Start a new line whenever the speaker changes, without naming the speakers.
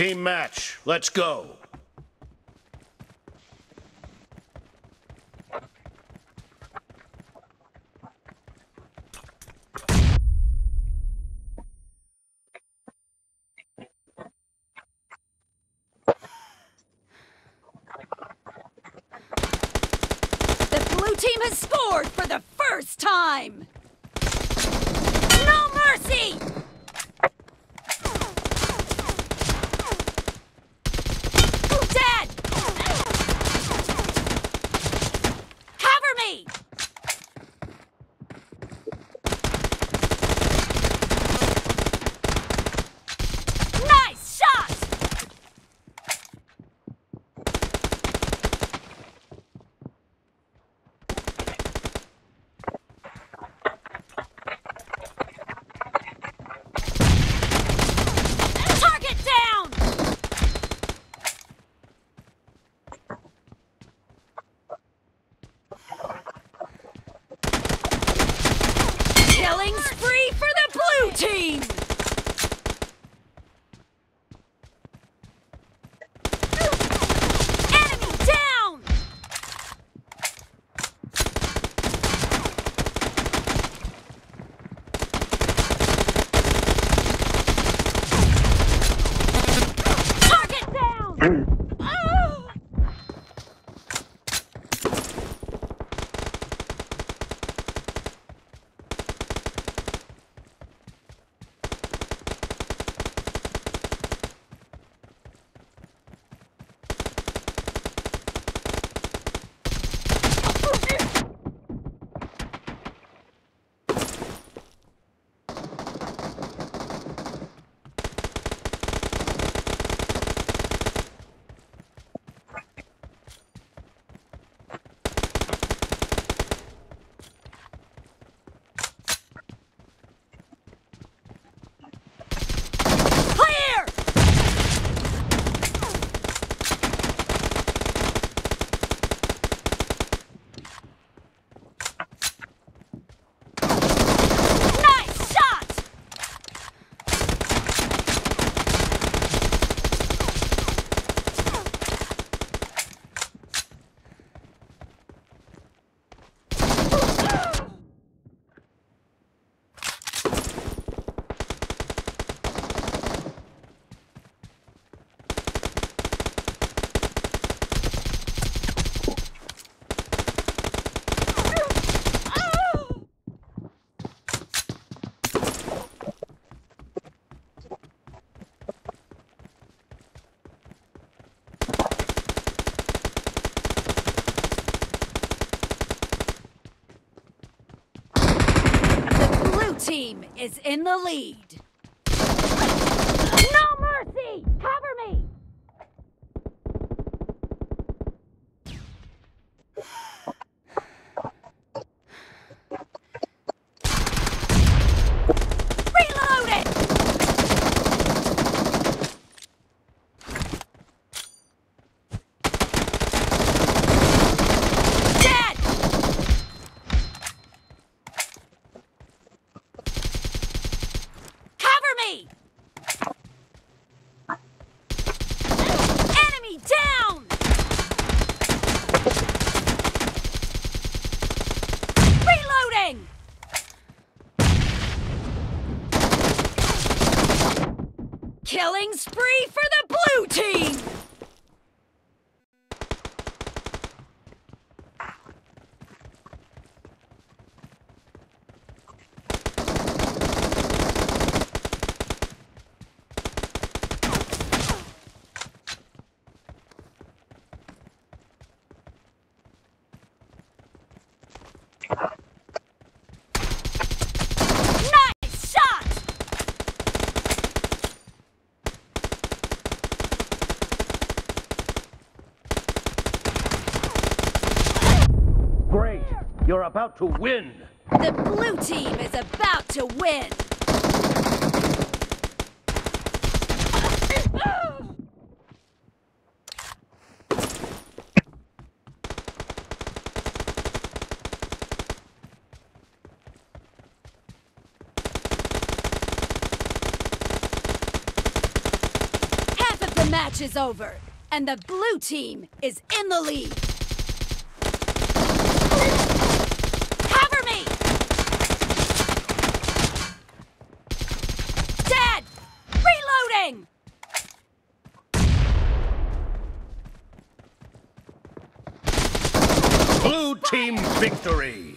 Team match. Let's go.
The blue team has scored for the first time! No mercy! Dead! Cover me! Nice shot! Target down! Killing spree for the blue team! Enemy down! Target down! Oh! Clear! Nice shot! The blue team is in the lead. No mercy! Cover me! Reload it! Dead! Cover me! Enemy down! Reloading! Killing spree for the blue team! Nice shot!
Great. You're about to win.
The blue team is about to win! Half of match is over, and the blue team is in the lead. Cover me! Dead! Reloading!
Blue team victory!